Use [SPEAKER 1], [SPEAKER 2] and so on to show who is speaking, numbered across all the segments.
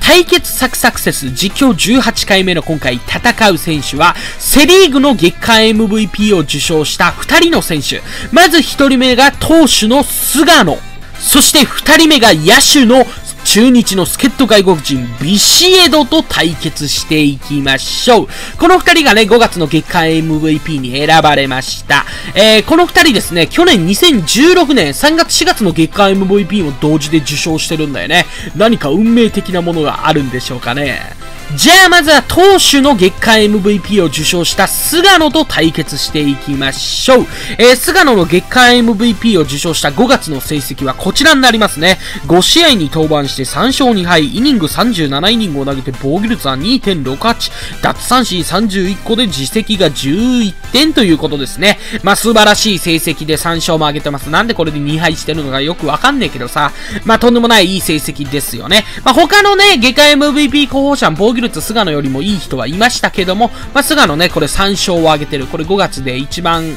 [SPEAKER 1] 対決サクセス実況18回目の今回戦う選手は、セリーグの月間 MVP を受賞した2人の選手。まず1人目が投手の菅野。そして2人目が野手の中日の助っ人外国人ビシエドと対決していきましょう。この2人がね、5月の月間 MVP に選ばれました。この2人ですね、去年2016年3月4月の月間 MVP を同時で受賞してるんだよね。何か運命的なものがあるんでしょうかね。じゃあまずは投手の月間 MVP を受賞した菅野と対決していきましょう。菅野の月間 MVP を受賞した5月の成績はこちらになりますね。5試合に登板して3勝2敗、イニング37イニングを投げて防御率は 2.68、奪三振31個で実績が11点ということですね。まあ素晴らしい成績で3勝も挙げてます。なんでこれで2敗してるのかよくわかんねえけどさ。まあとんでもないいい成績ですよね。まあ他のね、月間 MVP 候補者防御率菅野よりもいい人はいましたけども、まあ、菅野ね、これ3勝を挙げてる。これ5月で一番、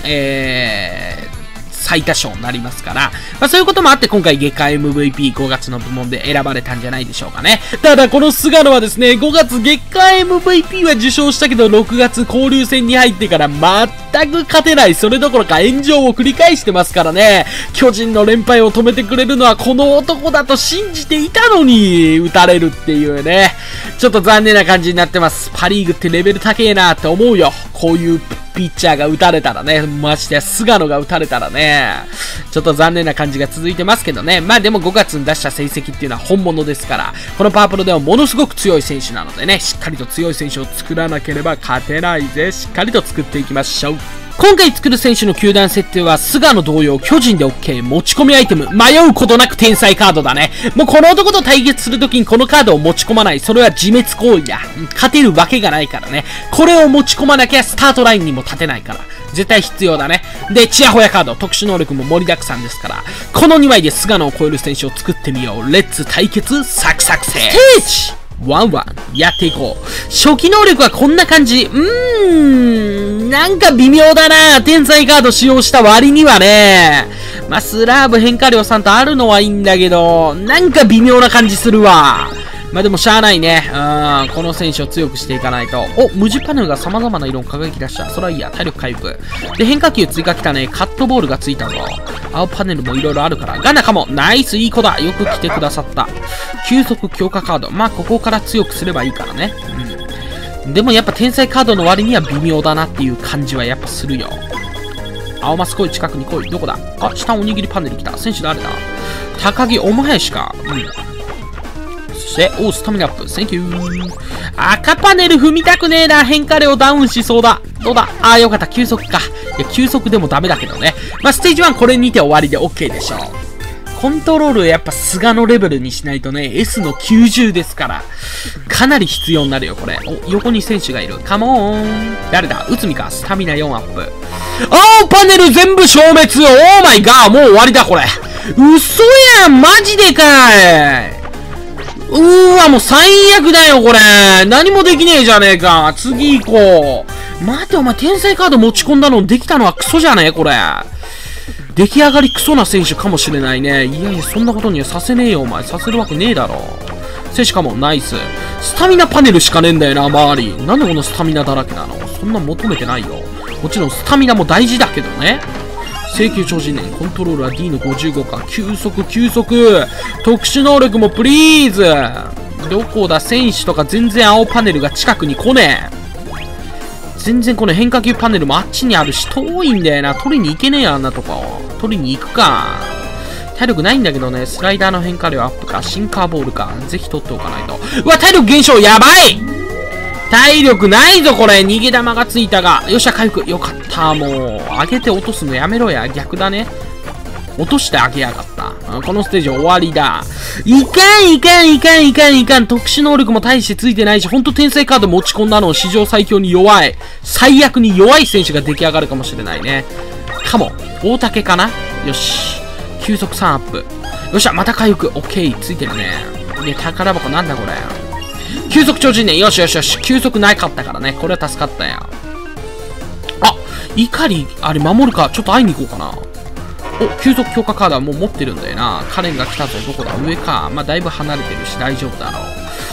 [SPEAKER 1] 最多勝になりますから、まあそういうこともあって今回月間 MVP5 月の部門で選ばれたんじゃないでしょうかね。ただこの菅野はですね、5月月間 MVP は受賞したけど、6月交流戦に入ってから全く勝てない、それどころか炎上を繰り返してますからね。巨人の連敗を止めてくれるのはこの男だと信じていたのに、打たれるっていうね。ちょっと残念な感じになってます。パリーグってレベル高えなって思うよ。こういうピッチャーが打たれたらね、ましてや菅野が打たれたらね、ちょっと残念な感じが続いてますけどね。まあでも5月に出した成績っていうのは本物ですから、このパワープロではものすごく強い選手なのでね、しっかりと強い選手を作らなければ勝てないぜ。しっかりと作っていきましょう。今回作る選手の球団設定は菅野同様巨人で OK、 持ち込みアイテム、迷うことなく天才カードだね。もうこの男と対決するときにこのカードを持ち込まない、それは自滅行為だ。勝てるわけがないからね。これを持ち込まなきゃスタートラインにも立てないから絶対必要だね。で、チヤホヤカード、特殊能力も盛りだくさんですから、この2枚で菅野を超える選手を作ってみよう。レッツ対決サクサクセージワンワンやっていこう。初期能力はこんな感じ。なんか微妙だな。天才カード使用した割にはね。まあ、スラーブ変化量さんとあるのはいいんだけど、なんか微妙な感じするわ。まあでもしゃあないね。この選手を強くしていかないと。お、無地パネルが様々な色を輝き出した。それはいいや。体力回復。で、変化球追加来たね。カットボールがついたぞ。青パネルも色々あるから。ガナカもナイスいい子だ。よく来てくださった。急速強化カード。まあ、ここから強くすればいいからね。でもやっぱ天才カードの割には微妙だなっていう感じはやっぱするよ。青マス来い。近くに来い。どこだ。あ、下おにぎりパネル来た。選手誰だ。高木お前しか。そして、おう、スタミナアップ。センキュー。赤パネル踏みたくねえな。変化量ダウンしそうだ。どうだ。ああ、よかった。急速か。いや、急速でもダメだけどね。まあ、ステージ1これにて終わりで OK でしょう。コントロールやっぱ菅野レベルにしないとね、S の90ですから。かなり必要になるよ、これ。お、横に選手がいる。カモーン。誰だ。内海か。スタミナ4アップ。青パネル全部消滅。オーマイガー。もう終わりだ、これ。嘘やん。マジでかい。わ、もう最悪だよ、これ。何もできねえじゃねえか。次行こう。待って、お前、天才カード持ち込んだのできたのはクソじゃねえ、これ。出来上がりクソな選手かもしれないね。いやいや、そんなことにはさせねえよ、お前。させるわけねえだろ。選手かも、ナイス。スタミナパネルしかねえんだよな、周り。なんでこのスタミナだらけなの？そんな求めてないよ。もちろん、スタミナも大事だけどね。請求超人年、コントロールは D の55か。急速、急速。特殊能力もプリーズ。どこだ、選手とか全然青パネルが近くに来ねえ。全然この変化球パネルもあっちにあるし、遠いんだよな。取りに行けねえよ、あんなとこ。取りに行くか。体力ないんだけどね。スライダーの変化量アップか。シンカーボールか。ぜひ取っておかないと。うわ、体力減少やばい。体力ないぞ、これ。逃げ玉がついたが。よっしゃ、回復。よかった。もう、上げて落とすのやめろや。逆だね。落としてあげやがった。このステージ終わりだ。いかんいかんいかんいかんいかん。特殊能力も大してついてないし、ほんと天才カード持ち込んだの史上最強に弱い。最悪に弱い選手が出来上がるかもしれないね。かも。大竹かな。よし。急速3アップ。よっしゃ、また回復。オッケー。ついてるね。で、宝箱なんだこれ。急速超人ね。よしよしよし。急速なかったからね。これは助かったよ。あ、怒り、あれ守るか。ちょっと会いに行こうかな。お、急速強化カードはもう持ってるんだよな。カレンが来たぞ。どこだ。上か。まあ、だいぶ離れてるし大丈夫だろう。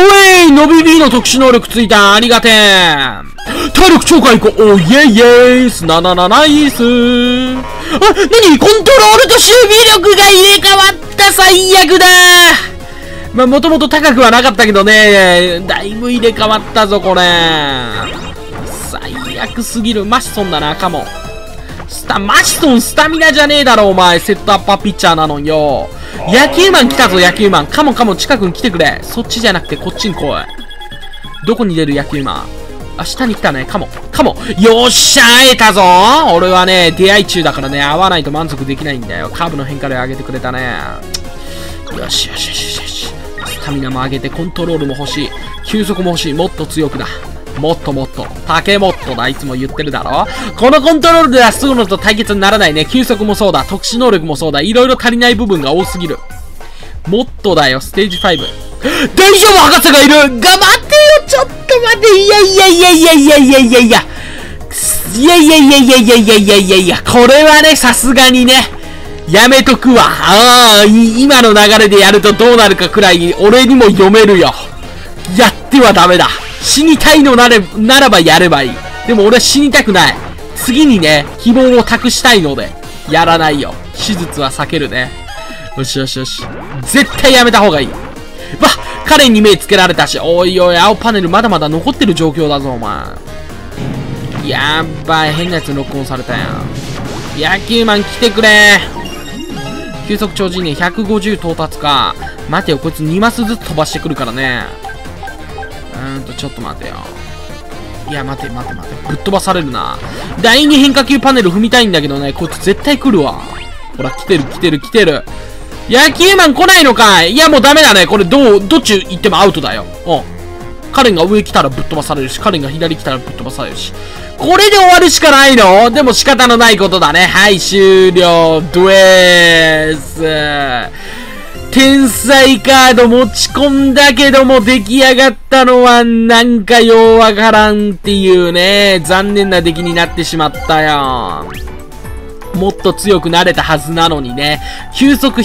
[SPEAKER 1] い伸び B の特殊能力ついた。ありがてえ。体力超回復。おイェイイェイス。ナイス。あ、なにコントロールと守備力が入れ替わった。最悪だ。まあ、もともと高くはなかったけどね。だいぶ入れ替わったぞ、これ。最悪すぎる。マシソンだな、カモン。マシソンスタミナじゃねえだろ、お前。セットアッパーピッチャーなのによ。野球マン来たぞ、野球マン。カモン、近くに来てくれ。そっちじゃなくて、こっちに来い。どこに出る野球マン。あ、下に来たね。カモン。よっしゃー、得たぞ。俺はね、出会い中だからね、会わないと満足できないんだよ。カーブの変化で上げてくれたね。よし。スタミナも上げて、コントロールも欲しい。球速も欲しい。もっと強くだ。もっと。竹もっとだ。いつも言ってるだろ。このコントロールではすぐのと対決にならないね。球速もそうだ。特殊能力もそうだ。いろいろ足りない部分が多すぎる。もっとだよ。ステージ5。大丈夫博士がいる。頑張ってよ。ちょっと待って。いや。これはね、さすがにね。やめとくわ。今の流れでやるとどうなるかくらい、俺にも読めるよ。やってはダメだ。死にたいのならばやればいい。でも俺は死にたくない。次にね、希望を託したいので、やらないよ。手術は避けるね。よし。絶対やめた方がいい。彼に目つけられたし、おい、青パネルまだまだ残ってる状況だぞ、お前。やっばい、変なやつにロックオンされたやん。野球マン来てくれ。急速超人ね、150到達か。待てよ、こいつ2マスずつ飛ばしてくるからね。ちょっと待てよ。いや、待て。ぶっ飛ばされるな。第2変化球パネル踏みたいんだけどね、こいつ絶対来るわ。ほら、来てる。野球マン来ないのかい。いや、もうダメだね。これどっち行ってもアウトだよ。カレンが上来たらぶっ飛ばされるし、カレンが左来たらぶっ飛ばされるし。これで終わるしかないの？でも仕方のないことだね。はい、終了。ドエース。天才カード持ち込んだけども出来上がったのはなんかようわからんっていうね、残念な出来になってしまったよ。もっと強くなれたはずなのにね。球速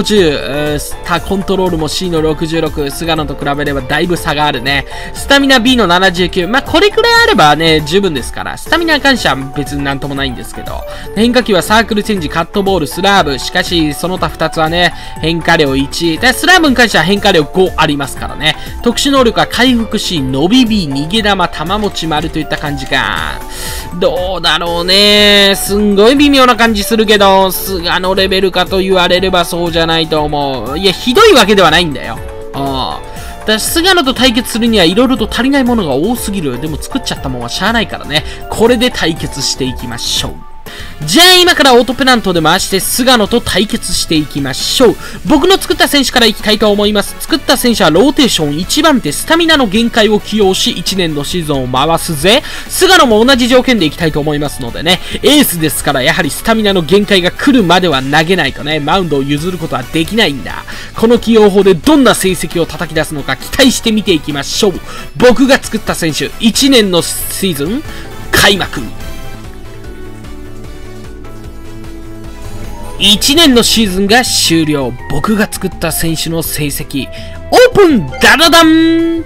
[SPEAKER 1] 150、コントロールも C の66、菅野と比べればだいぶ差があるね。スタミナ B の79、まあ、これくらいあればね、十分ですから。スタミナに関しては別になんともないんですけど。変化球はサークルチェンジ、カットボール、スラーブ。しかし、その他2つはね、変化量1。で、スラーブに関しては変化量5ありますからね。特殊能力は回復 C、伸び B、逃げ玉、玉持ち丸といった感じか。どうだろうね。すんごい微妙な感じするけど、菅のレベルかと言われればそうじゃないと思う。いや、ひどいわけではないんだよ。だ菅野と対決するには色々と足りないものが多すぎる。でも作っちゃったもんはしゃあないからね。これで対決していきましょう。じゃあ今からオートペナントで回して菅野と対決していきましょう。僕の作った選手からいきたいと思います。作った選手はローテーション1番手スタミナの限界を起用し1年のシーズンを回すぜ。菅野も同じ条件でいきたいと思いますのでね。エースですからやはりスタミナの限界が来るまでは投げないとね、マウンドを譲ることはできないんだ。この起用法でどんな成績を叩き出すのか期待してみていきましょう。僕が作った選手、1年のシーズン開幕。1年のシーズンが終了。僕が作った選手の成績。オープンダダダン。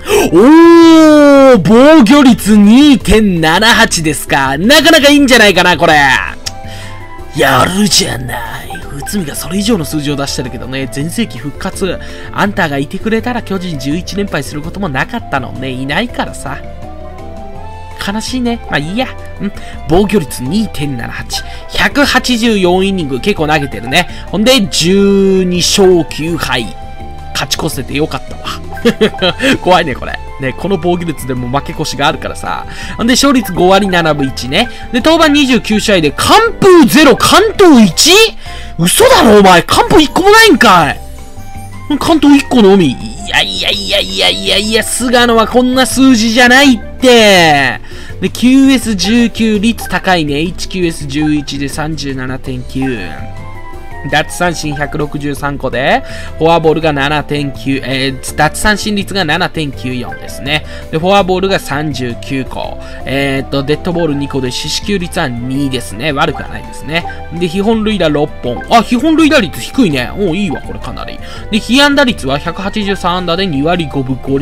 [SPEAKER 1] 防御率 2.78 ですか。なかなかいいんじゃないかな、これ。やるじゃない。内海がそれ以上の数字を出してるけどね、全盛期復活。あんたがいてくれたら巨人11連敗することもなかったのね。いないからさ。悲しいね。まあいいや。防御率 2.78。184イニング結構投げてるね。ほんで、12勝9敗。勝ち越せてよかったわ。怖いね、これ。ね、この防御率でも負け越しがあるからさ。ほんで、勝率5割7分1ね。で、登板29試合で完封0、完投 1？ 嘘だろ、お前。完封1個もないんかい。関東1個のみ。いや、菅野はこんな数字じゃないって。で、QS19 率高いね。1QS11 で 37.9。奪三振163個で、フォアボールが 7.9、奪三振率が 7.94 ですね。で、フォアボールが39個。デッドボール2個で、四死球率は2ですね。悪くはないですね。で、被本塁打6本。あ、被本塁打率低いね。いいわ、これかなり。で、被安打率は183安打で2割5分5厘。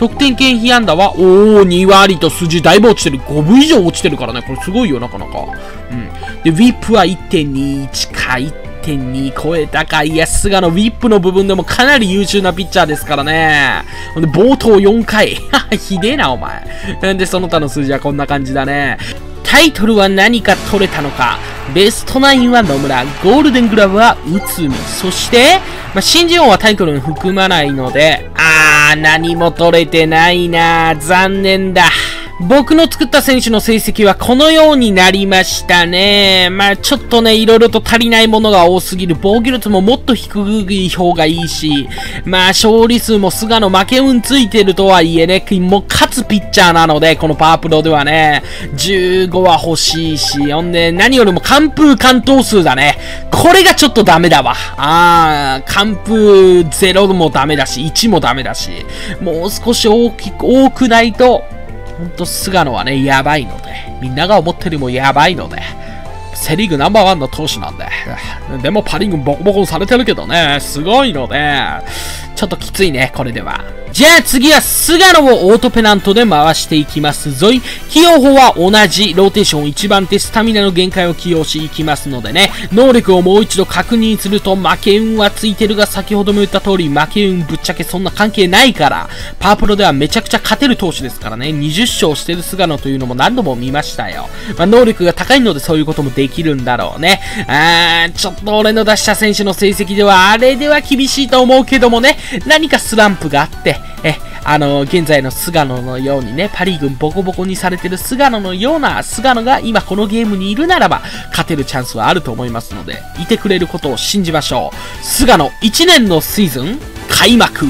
[SPEAKER 1] 得点圏被安打は、2割と数字だいぶ落ちてる。5分以上落ちてるからね。これすごいよ、なかなか。で、ウィップは 1.21 か、1.2 超えたか。いや、菅野、ウィップの部分でもかなり優秀なピッチャーですからね。で、冒頭4回。ひでえな、お前。で、その他の数字はこんな感じだね。タイトルは何か取れたのか。ベストナインは野村、ゴールデングラブは内海、そして、新人王はタイトルに含まないので、何も取れてないな。残念だ。僕の作った選手の成績はこのようになりましたね。ちょっとね、いろいろと足りないものが多すぎる。防御率ももっと低い方がいいし、勝利数も菅野負け運ついてるとはいえね、もう勝つピッチャーなので、このパワープロではね、15は欲しいし、ほんで、何よりも完封完投数だね。これがちょっとダメだわ。完封0もダメだし、1もダメだし、もう少し多くないと、ほんと菅野はね、やばいので、みんなが思ってるよりもやばいので、セリーグナンバーワンの投手なんで、でもパリーグボコボコにされてるけどね、すごいので、ちょっときついね、これでは。じゃあ次は菅野をオートペナントで回していきますぞい。起用法は同じ、ローテーション1番手スタミナの限界を起用しいきますのでね、能力をもう一度確認すると負け運はついてるが、先ほども言った通り負け運ぶっちゃけそんな関係ないから、パワープロではめちゃくちゃ勝てる投手ですからね、20勝してる菅野というのも何度も見ましたよ。能力が高いのでそういうこともできるんだろうね。ちょっと俺の出した選手の成績ではあれでは厳しいと思うけどもね、何かスランプがあって、現在の菅野のようにね、パリーグンボコボコにされてる菅野のような菅野が今このゲームにいるならば、勝てるチャンスはあると思いますので、いてくれることを信じましょう。菅野1年のシーズン、開幕。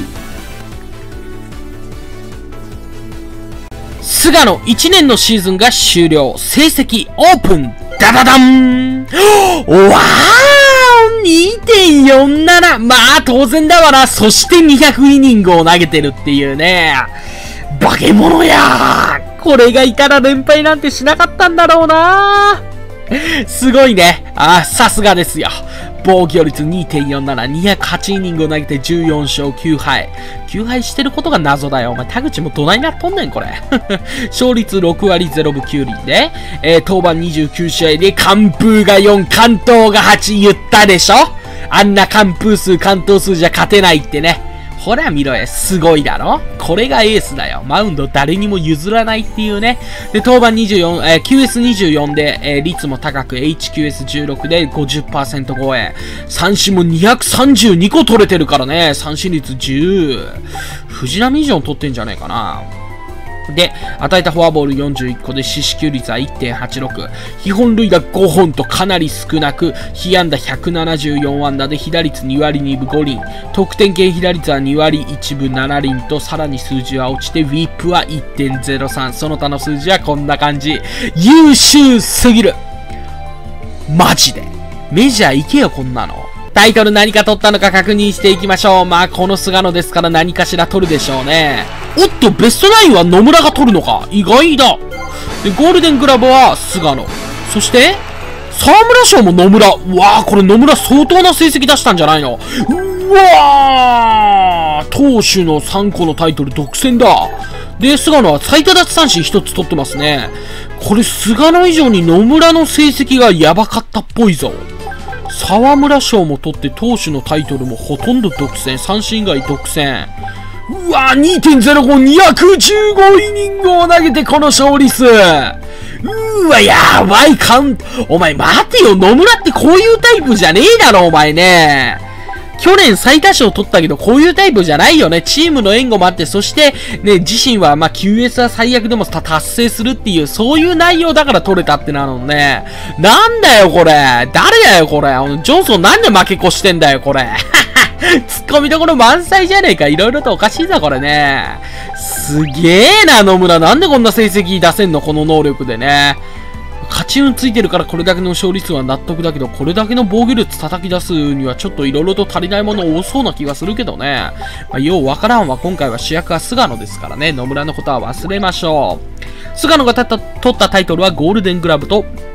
[SPEAKER 1] 菅野1年のシーズンが終了。成績オープン。ダダダン。わー2.47! 当然だわな。そして200イニングを投げてるっていうね。化け物やー。これがいたら連敗なんてしなかったんだろうな。すごいね。さすがですよ。防御率 2.47、208イニングを投げて14勝9敗。9敗してることが謎だよ。お前、田口もどないなっとんねん、これ。勝率6割0分9厘で、登板29試合で完封が4、完投が8言ったでしょ。あんな完封数、完投数じゃ勝てないってね。ほら見ろや、すごいだろ。これがエースだよ。マウンド誰にも譲らないっていうね。で、登板24、QS24 で、率も高く、HQS16 で 50% 超え。三振も232個取れてるからね。三振率10。藤浪以上取ってんじゃねえかな。で、与えたフォアボール41個で四死球率は 1.86。被本塁打5本とかなり少なく、被安打174安打で被打率2割2分5厘。得点圏被打率は2割1分7厘と、さらに数字は落ちて、ウィップは 1.03。その他の数字はこんな感じ。優秀すぎる。マジで。メジャー行けよ、こんなの。タイトル何か取ったのか確認していきましょう。この菅野ですから何かしら取るでしょうね。おっと、ベストナインは野村が取るのか。意外だ。で、ゴールデングラブは菅野。そして、沢村賞も野村。うわー、これ野村相当な成績出したんじゃないの。うわー、投手の3個のタイトル独占だ。で、菅野は最多奪三振1つ取ってますね。これ菅野以上に野村の成績がやばかったっぽいぞ。沢村賞も取って投手のタイトルもほとんど独占。三振以外独占。うわー、2.05、215イニングを投げてこの勝利数。うーわ、やばいお前待てよ、野村ってこういうタイプじゃねえだろ、お前ね。去年最多勝取ったけど、こういうタイプじゃないよね。チームの援護もあって、そして、ね、自身は、QS は最悪でも達成するっていう、そういう内容だから取れたってなのね。なんだよ、これ。誰だよ、これ。ジョンソンなんで負け越してんだよ、これ。ツッコミどころ満載じゃねえか。いろいろとおかしいぞ、これね。すげえな、野村。なんでこんな成績出せんの、この能力でね。勝ち運ついてるからこれだけの勝利数は納得だけど、これだけの防御率叩き出すにはちょっといろいろと足りないもの多そうな気がするけどね。ようわからんは今回は主役は菅野ですからね。野村のことは忘れましょう。菅野が取ったタイトルはゴールデングラブと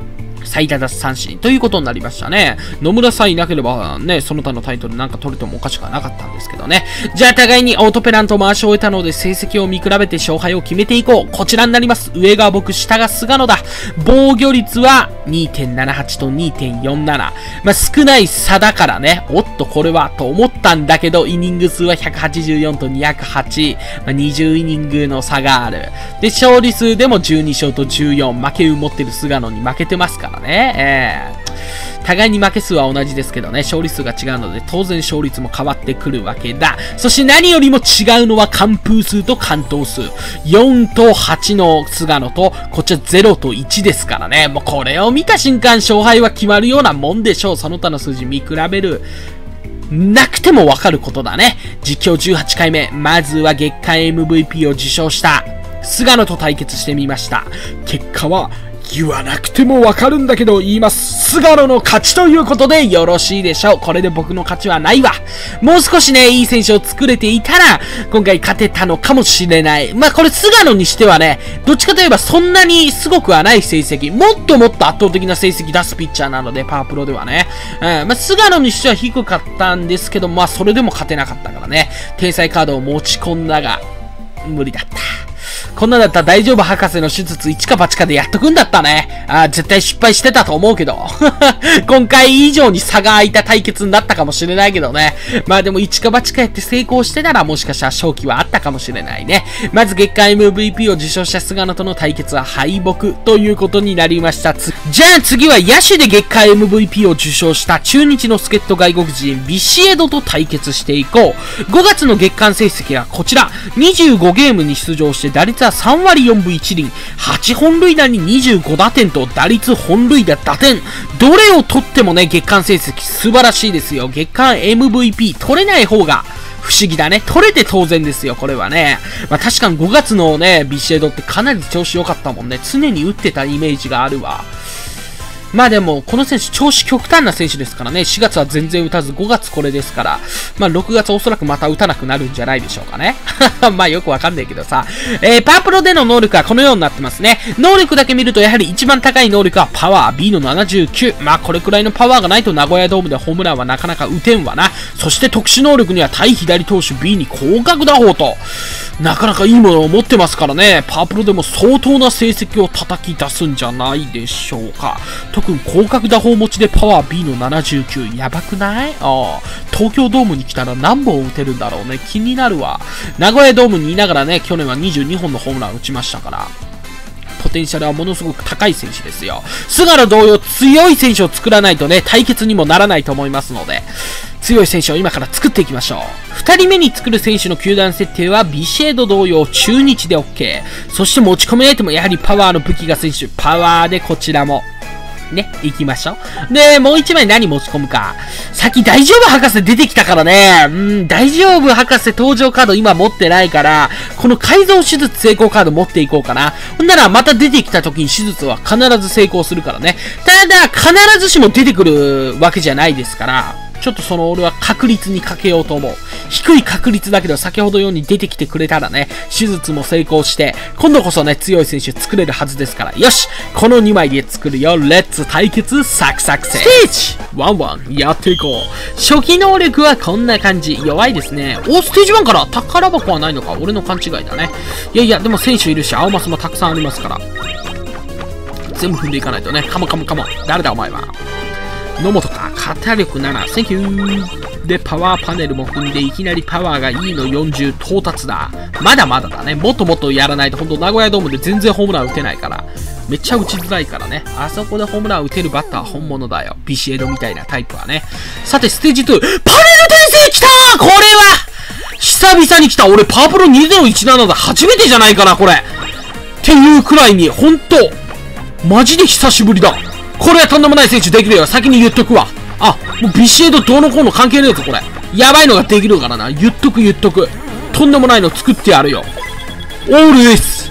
[SPEAKER 1] 最多奪三振ということになりましたね。野村さえいなければね、その他のタイトルなんか取れてもおかしくはなかったんですけどね。じゃあ互いにオートペナント回し終えたので成績を見比べて勝敗を決めていこう。こちらになります。上が僕、下が菅野だ。防御率は 2.78 と 2.47。まあ少ない差だからね。おっとこれはと思ったんだけど、イニング数は184と208。まあ、20イニングの差がある。で、勝利数でも12勝と14。負け運持ってる菅野に負けてますからね。互いに負け数は同じですけどね、勝利数が違うので、当然勝率も変わってくるわけだ。そして何よりも違うのは完封数と完投数。4と8の菅野と、こっちは0と1ですからね。もうこれを見た瞬間、勝敗は決まるようなもんでしょう。その他の数字見比べる。なくてもわかることだね。実況18回目。まずは月間 MVP を受賞した菅野と対決してみました。結果は、言わなくてもわかるんだけど言います。菅野の勝ちということでよろしいでしょう。これで僕の勝ちはないわ。もう少しね、いい選手を作れていたら、今回勝てたのかもしれない。まあこれ菅野にしてはね、どっちかといえばそんなにすごくはない成績。もっともっと圧倒的な成績出すピッチャーなので、パワープロではね。まあ菅野にしては低かったんですけど、まあそれでも勝てなかったからね。天才カードを持ち込んだが、無理だった。こんなだったら大丈夫博士の手術一か八かでやっとくんだったね。絶対失敗してたと思うけど。今回以上に差が空いた対決になったかもしれないけどね。まあでも一か八かやって成功してたらもしかしたら勝機はあったかもしれないね。まず月間 MVP を受賞した菅野との対決は敗北ということになりました。じゃあ次は野手で月間 MVP を受賞した中日の助っ人外国人ビシエドと対決していこう。5月の月間成績はこちら。25ゲームに出場して打率は3割4分1厘、8本塁打に25打点と打率、本塁打、打点、どれを取ってもね、月間成績素晴らしいですよ。月間 MVP 取れない方が不思議だね。取れて当然ですよ、これはね。まあ確かに5月のね、ビシエドってかなり調子良かったもんね。常に打ってたイメージがあるわ。まあでも、この選手、調子極端な選手ですからね。4月は全然打たず、5月これですから、まあ6月おそらくまた打たなくなるんじゃないでしょうかね。まあよくわかんないけどさ。パワープロでの能力はこのようになってますね。能力だけ見ると、やはり一番高い能力はパワー B の79。まあこれくらいのパワーがないと名古屋ドームでホームランはなかなか打てんわな。そして特殊能力には対左投手 B に広角打法と、なかなかいいものを持ってますからね。パワープロでも相当な成績を叩き出すんじゃないでしょうか。特に広角打法持ちでパワー B の79。やばくない？東京ドームに来たら何本打てるんだろうね。気になるわ。名古屋ドームにいながらね、去年は22本のホームラン打ちましたから。ポテンシャルはものすごく高い選手ですよ。菅野同様強い選手を作らないとね、対決にもならないと思いますので、強い選手を今から作っていきましょう。2人目に作る選手の球団設定はビシエド同様中日で OK。そして持ち込めないともやはりパワーの武器が選手。パワーでこちらも。ね、行きましょう。で、もう一枚何持ち込むか。さっき大丈夫博士出てきたからね。大丈夫博士登場カード今持ってないから、この改造手術成功カード持っていこうかな。ほんならまた出てきた時に手術は必ず成功するからね。ただ、必ずしも出てくるわけじゃないですから、ちょっとその俺は確率にかけようと思う。低い確率だけど先ほどように出てきてくれたらね、手術も成功して、今度こそね、強い選手作れるはずですから。よし！この2枚で作るよ。レッツ対決サクサクステージ !1-1 やっていこう。初期能力はこんな感じ。弱いですね。ステージ1から宝箱はないのか。俺の勘違いだね。いやいや、でも選手いるし、青マスもたくさんありますから。全部踏んでいかないとね。カモ。誰だお前は。野本か。肩力7。センキュー。で、パワーパネルも踏んで、いきなりパワーが E の40到達だ。まだまだだね。もっともっとやらないと、ほんと名古屋ドームで全然ホームラン打てないから。めっちゃ打ちづらいからね。あそこでホームラン打てるバッターは本物だよ。ビシエドみたいなタイプはね。さて、ステージ2。パネル転生来たー！これは久々に来た。俺、パワープロ2017だ。初めてじゃないかな、これ。っていうくらいに、ほんと、マジで久しぶりだ。これはとんでもない選手できるよ。先に言っとくわ。もうビシエドどうのこうの関係ねえぞ、これ。やばいのができるからな。言っとく。とんでもないの作ってやるよ。オール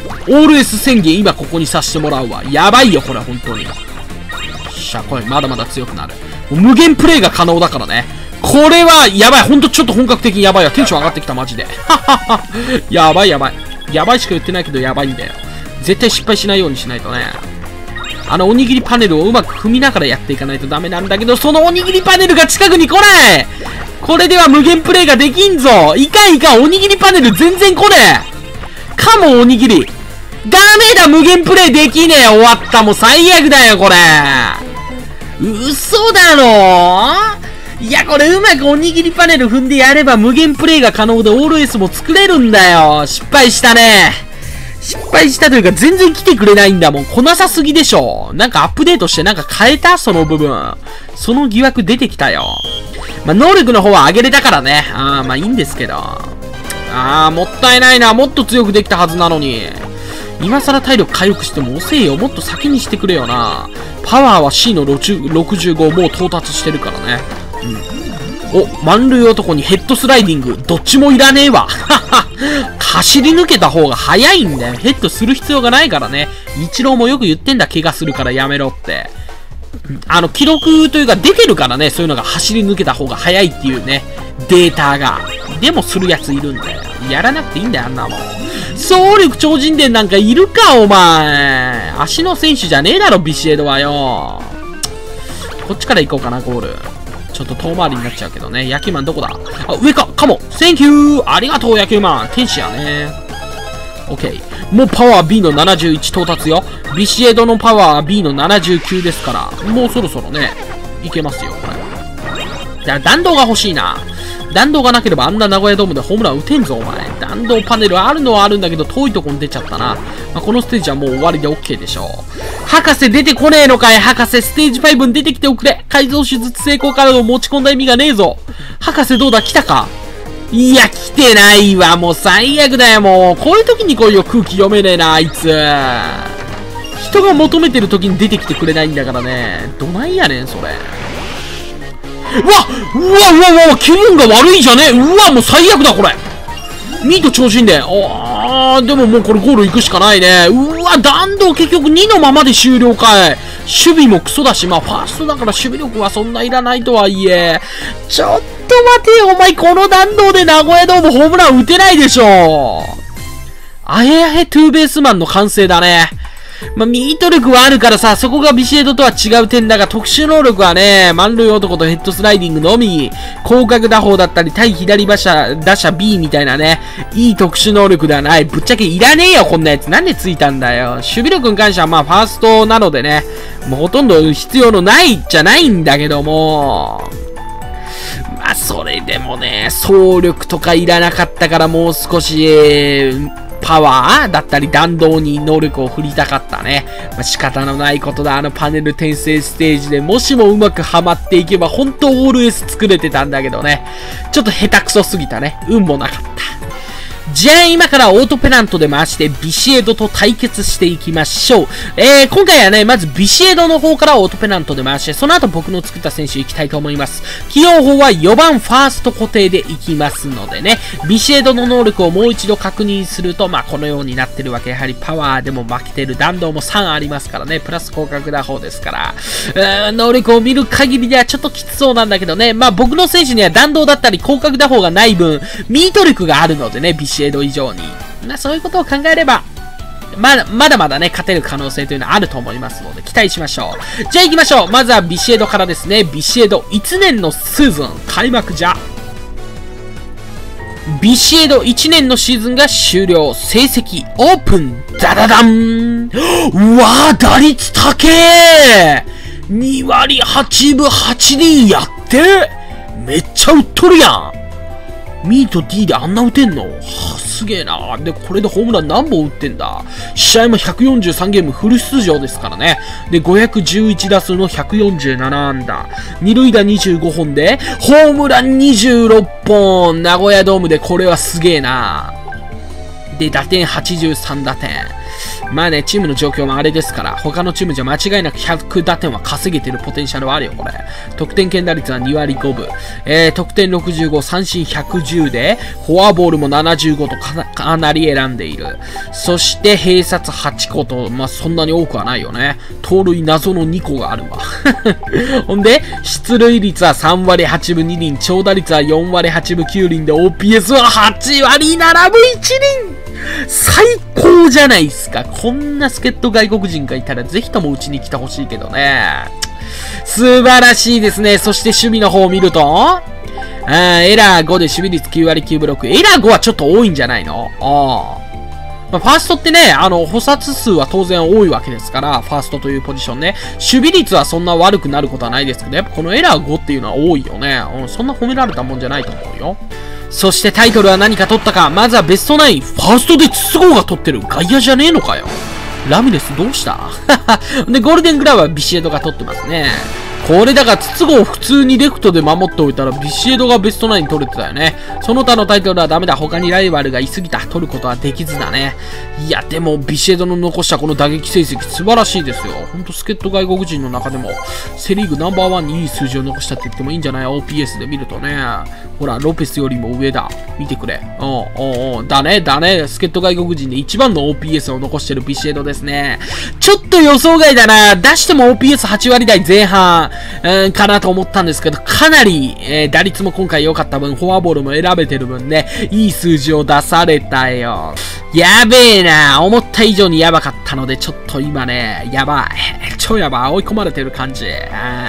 [SPEAKER 1] S 宣言今ここにさせてもらうわ。やばいよ、これ、本当に。しゃ、これ、まだまだ強くなる。もう無限プレイが可能だからね。これは、やばい。ほんとちょっと本格的にやばいわ。テンション上がってきた、マジで。やばい。やばいしか言ってないけど、やばいんだよ。絶対失敗しないようにしないとね。 おにぎりパネルをうまく踏みながらやっていかないとダメなんだけど、そのおにぎりパネルが近くに来ない。これでは無限プレイができんぞ。いかんいかん、おにぎりパネル全然来ねえ。かもおにぎり。ダメだ、無限プレイできねえ。終わった。もう最悪だよ、これ。嘘だろ。いや、これうまくおにぎりパネル踏んでやれば無限プレイが可能でオール S も作れるんだよ。失敗したね。失敗したというか全然来てくれないんだもん。来なさすぎでしょ。なんかアップデートしてなんか変えたその部分。その疑惑出てきたよ。まあ、能力の方は上げれたからね。まあいいんですけど。もったいないな。もっと強くできたはずなのに。今更体力回復しても遅えよ。もっと先にしてくれよな。パワーは C の65もう到達してるからね。お、満塁男にヘッドスライディング。どっちもいらねえわ。走り抜けた方が早いんだよ。ヘッドする必要がないからね。イチローもよく言ってんだ。怪我するからやめろって。記録というか出てるからね。そういうのが走り抜けた方が早いっていうね。データが。でもするやついるんだよ。やらなくていいんだよ、あんなもん。総力超人伝なんかいるか、お前。足の選手じゃねえだろ、ビシエドはよ。こっちから行こうかな、ゴール。ちょっと遠回りになっちゃうけどね。野球マンどこだ？上か、かも。センキューありがとう、野球マン。天使やね。オッケー。もうパワー B の71到達よ。ビシエドのパワー B の79ですから、もうそろそろね、いけますよ、これ。じゃあ、弾道が欲しいな。弾道がなければあんな名古屋ドームでホームラン打てんぞ、お前。弾道パネルあるのはあるんだけど、遠いとこに出ちゃったな。このステージはもう終わりで OK でしょう。博士出てこねえのかい、博士。ステージ5に出てきておくれ。改造手術成功カードを持ち込んだ意味がねえぞ。博士どうだ、来たか？いや、来てないわ。もう最悪だよ、もう。こういう時に来いよ、空気読めねえな、あいつ。人が求めてる時に出てきてくれないんだからね。どないやねん、それ。うわ、気分が悪いじゃねえ。うわ、もう最悪だ、これ。ミート調子いいんで。でももうこれゴール行くしかないね。うわ、弾道結局2のままで終了かい。守備もクソだし、まあファーストだから守備力はそんないらないとはいえ。ちょっと待てよ、お前この弾道で名古屋ドームホームラン打てないでしょ。あへあへトゥーベースマンの完成だね。まあ、ミート力はあるからさ、そこがビシエドとは違う点だが、特殊能力はね、満塁男とヘッドスライディングのみ、広角打法だったり、対左打者 B みたいなね、いい特殊能力ではない。ぶっちゃけいらねえよ、こんなやつ。なんでついたんだよ。守備力に関してはまあ、ファーストなのでね、もうほとんど必要のないじゃないんだけども、まあ、それでもね、走力とかいらなかったからもう少し、パワーだったり弾道に能力を振りたかったね。まあ、仕方のないことだ。パネル転生ステージでもしもうまくハマっていけば本当オール S 作れてたんだけどね。ちょっと下手くそすぎたね。運もなかった。じゃあ今からオートペナントで回してビシエドと対決していきましょう。今回はね、まずビシエドの方からオートペナントで回して、その後僕の作った選手いきたいと思います。起用法は4番ファースト固定でいきますのでね、ビシエドの能力をもう一度確認すると、まあこのようになってるわけ。やはりパワーでも負けてる。弾道も3ありますからね、プラス広角打法ですから。能力を見る限りではちょっときつそうなんだけどね、まあ僕の選手には弾道だったり広角打法がない分、ミート力があるのでね、ビシエド以上に。そういうことを考えれば、まだまだね、勝てる可能性というのはあると思いますので、期待しましょう。じゃあ行きましょう。まずはビシエドからですね。ビシエド1年のシーズン開幕じゃ。ビシエド1年のシーズンが終了。成績オープン。ダダダン。うわぁ、打率高え。2割8分8厘やって。めっちゃ打っとるやん。ミート D であんな打てんの？すげえな。で、これでホームラン何本打ってんだ？試合も143ゲームフル出場ですからね。で、511打数の147安打。二塁打25本で、ホームラン26本。名古屋ドームでこれはすげえな。で、打点83打点。まあね、チームの状況もあれですから、他のチームじゃ間違いなく100打点は稼げてるポテンシャルはあるよ、これ。得点圏打率は2割5分。得点65、三振110で、フォアボールも75とかなり選んでいる。そして、併殺8個と、まあそんなに多くはないよね。盗塁謎の2個があるわ。ほんで、出塁率は3割8分2厘、長打率は4割8分9厘で、OPS は8割7分1厘最高高じゃないですか。こんな助っ人外国人がいたらぜひともうちに来てほしいけどね。素晴らしいですね。そして守備の方を見ると、エラー5で守備率9割9分6。エラー5はちょっと多いんじゃないの？ファーストってね、捕殺数は当然多いわけですから、ファーストというポジションね。守備率はそんな悪くなることはないですけど、やっぱこのエラー5っていうのは多いよね。そんな褒められたもんじゃないと思うよ。そしてタイトルは何か取ったか。まずはベストナイン。ファーストで筒香が取ってる。外野じゃねえのかよ。ラミレスどうしたで、ゴールデングラブはビシエドが取ってますね。これだから筒香を普通にレフトで守っておいたらビシエドがベストナイン取れてたよね。その他のタイトルはダメだ。他にライバルがいすぎた。取ることはできずだね。いや、でもビシエドの残したこの打撃成績素晴らしいですよ。ほんと助っ人外国人の中でもセリーグナンバーワンにいい数字を残したって言ってもいいんじゃない？ OPS で見るとね。ほら、ロペスよりも上だ。見てくれ。だね。助っ人外国人で一番の OPS を残してるビシエドですね。ちょっと予想外だな。出しても OPS8 割台前半。かなと思ったんですけど、かなり、打率も今回良かった分、フォアボールも選べてる分ね、いい数字を出されたよ。やべえな。思った以上にやばかったので、ちょっと今ね、やばい。超やばい。追い込まれてる感じ。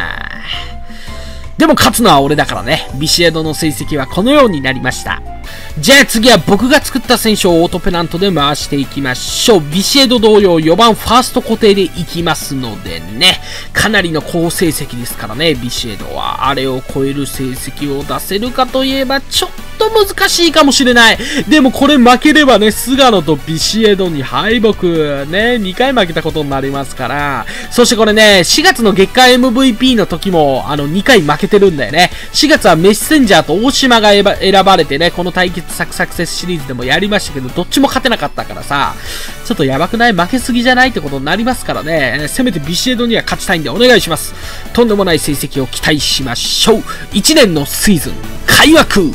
[SPEAKER 1] でも勝つのは俺だからね。ビシエドの成績はこのようになりました。じゃあ次は僕が作った選手をオートペナントで回していきましょう。ビシエド同様4番ファースト固定でいきますのでね。かなりの好成績ですからね、ビシエドは。あれを超える成績を出せるかといえばちょっと難しいかもしれない。でもこれ負ければね、菅野とビシエドに敗北。ね、2回負けたことになりますから。そしてこれね、4月の月間 MVP の時も2回負けてるんだよね。4月はメッセンジャーと大島が選ばれてね、この対決サクサクセスシリーズでもやりましたけど、どっちも勝てなかったからさ、ちょっとやばくない？負けすぎじゃないってことになりますからね、せめてビシエドには勝ちたいんでお願いします。とんでもない成績を期待しましょう。1年のシーズン、開幕！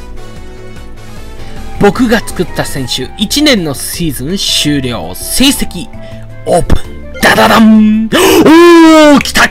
[SPEAKER 1] 僕が作った選手、1年のシーズン終了、成績、オープン、ダダダン！おー、来た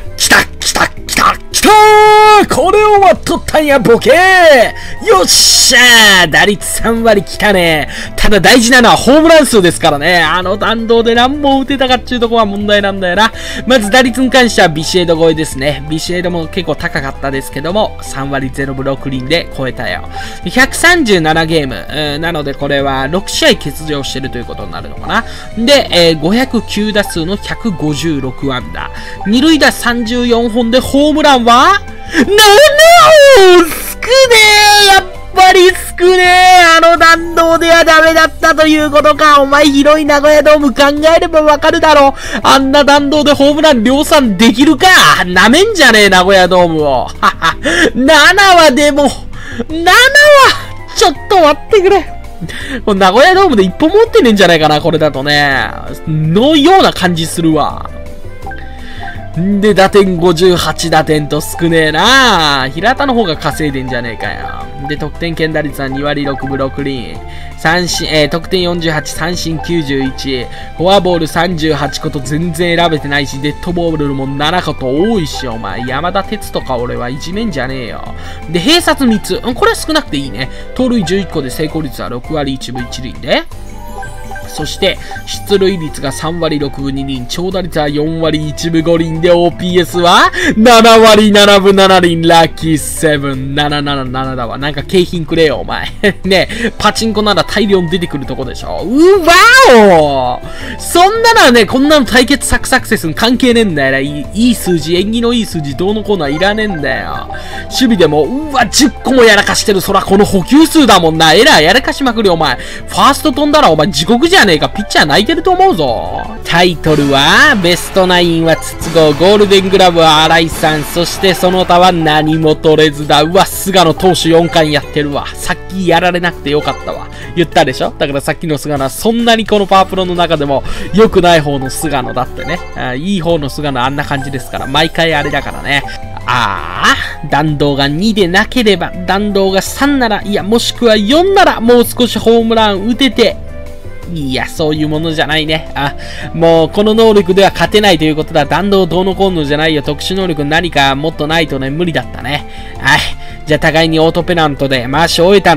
[SPEAKER 1] これを割っとったんや、ボケー！よっしゃー！打率3割来たね。ただ大事なのはホームラン数ですからね。弾道で何本打てたかっていうとこは問題なんだよな。まず打率に関してはビシエド超えですね。ビシエドも結構高かったですけども、3割0分6厘で超えたよ。137ゲーム。なのでこれは6試合欠場してるということになるのかな。で、509打数の156安打。二塁打34本でホームランは7本！少ねえ！やっぱり少ねえ！弾道ではダメだったということか。お前広い名古屋ドーム考えればわかるだろ。あんな弾道でホームラン量産できるか。なめんじゃねえ、名古屋ドームを。7はでも、7は、ちょっと待ってくれ。名古屋ドームで1本持ってねえんじゃないかな、これだとね。のような感じするわ。で、打点58打点と少ねえな。平田の方が稼いでんじゃねえかよ。で、得点圏打率は2割6分6厘。三振、得点48、三振91。フォアボール38個と全然選べてないし、デッドボールも7個と多いし、お前。山田哲とか俺はいじめんじゃねえよ。で、併殺3つ。これは少なくていいね。盗塁11個で成功率は6割1分1厘で。そして、出塁率が3割6分2厘、長打率は4割1分5厘で、OPS は7割7分7厘、ラッキーセブン、777だわ。なんか景品くれよ、お前。ねえ、パチンコなら大量に出てくるとこでしょ。わお！そんなのはね、こんなの対決サクサクセスに関係ねえんだよな。いい数字、縁起のいい数字、どうのこうのはいらねえんだよ。守備でも、10個もやらかしてる。そら、この補給数だもんな。エラーやらかしまくるよ、お前。ファースト飛んだら、お前、地獄じゃねえか。ピッチャー泣いてると思うぞ。タイトルは、ベストナインは筒香、ゴールデングラブは新井さん、そしてその他は何も取れずだ。菅野投手4冠やってるわ。さっきやられなくてよかったわ。言ったでしょ？だからさっきの菅野はそんなにこのパワープロの中でも良くない方の菅野だってね。いい方の菅野あんな感じですから、毎回あれだからね。弾道が2でなければ、弾道が3なら、いや、もしくは4なら、もう少しホームラン打てて、いや、そういうものじゃないね。もう、この能力では勝てないということだ。弾道どうのこうのじゃないよ。特殊能力何かもっとないとね、無理だったね。はい。じゃあ、互いにオートペナントで回し終えたので、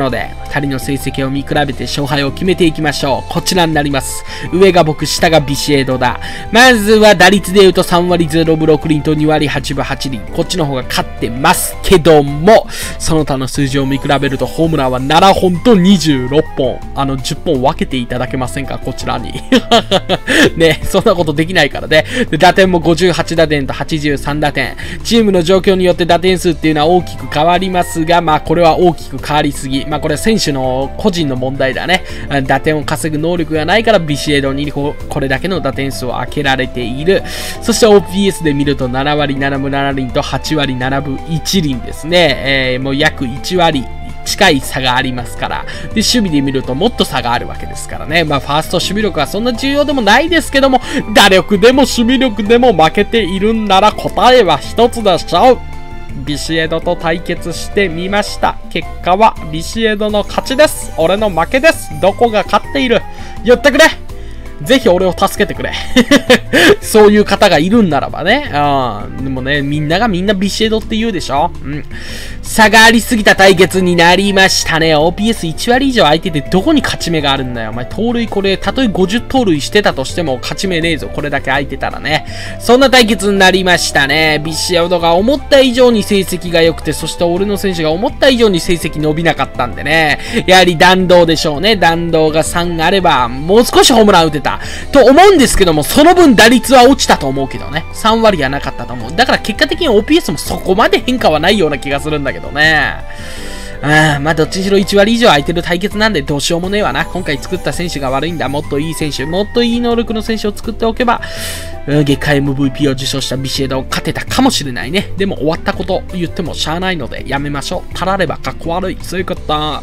[SPEAKER 1] 二人の成績を見比べて勝敗を決めていきましょう。こちらになります。上が僕、下がビシエドだ。まずは打率で言うと3割0分6厘と2割8分8厘。こっちの方が勝ってますけども、その他の数字を見比べるとホームランは7本と26本。10本分けていただけませんか、こちらに。ね、そんなことできないからね。で打点も58打点と83打点。チームの状況によって打点数っていうのは大きく変わりますが、まあこれは大きく変わりすぎ。まあこれは選手の個人の問題だね。打点を稼ぐ能力がないからビシエドにこれだけの打点数を開けられている。そして OPS で見ると7割7分7厘と8割7分1厘ですね。もう約1割近い差がありますから。で、守備で見るともっと差があるわけですからね。まあ、ファースト守備力はそんな重要でもないですけども、打力でも守備力でも負けているんなら答えは一つでしょう。ビシエドと対決してみました。結果はビシエドの勝ちです。俺の負けです。どこが勝っている？言ってくれ！ぜひ俺を助けてくれ。そういう方がいるんならばね。でもね、みんなビシエドって言うでしょ？うん。差がありすぎた対決になりましたね。OPS1 割以上空いててどこに勝ち目があるんだよ。お前、盗塁これ、たとえ50盗塁してたとしても勝ち目ねえぞ。これだけ空いてたらね。そんな対決になりましたね。ビシエドが思った以上に成績が良くて、そして俺の選手が思った以上に成績伸びなかったんでね。やはり弾道でしょうね。弾道が3あれば、もう少しホームラン打てた。と思うんですけども、その分打率は落ちたと思うけどね。3割はなかったと思う。だから結果的に OPS もそこまで変化はないような気がするんだけどね。まあどっちにしろ1割以上空いてる対決なんでどうしようもねえわな。今回作った選手が悪いんだ。もっといい選手、もっといい能力の選手を作っておけば、月間 MVP を受賞したビシエドを勝てたかもしれないね。でも終わったこと言ってもしゃあないのでやめましょう。たらればかっこ悪い。そういうこと。はい、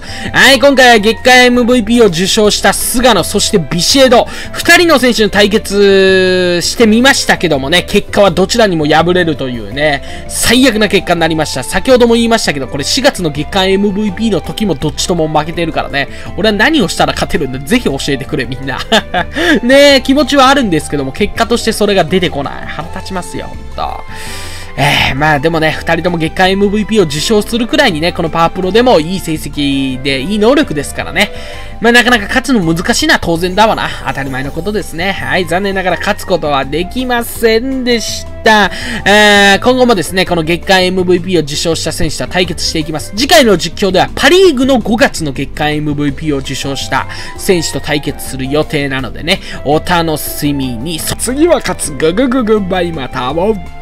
[SPEAKER 1] 今回は月間 MVP を受賞した菅野、そしてビシエド、2人の選手の対決してみましたけどもね、結果はどちらにも敗れるというね、最悪な結果になりました。先ほども言いましたけど、これ4月の月間 MVP の時もどっちとも負けてるからね。俺は何をしたら勝てるんだ。ぜひ教えてくれ、みんな。ねえ、気持ちはあるんですけども、結果としてそれが出てこない。腹立ちますよ、ほんと。まあでもね、二人とも月間 MVP を受賞するくらいにね、このパワープロでもいい成績でいい能力ですからね。まあなかなか勝つの難しいのは当然だわな。当たり前のことですね。はい、残念ながら勝つことはできませんでした。今後もですね、この月間 MVP を受賞した選手と対決していきます。次回の実況ではパリーグの5月の月間 MVP を受賞した選手と対決する予定なのでね、お楽しみに。次は勝つ。ググググバイまた。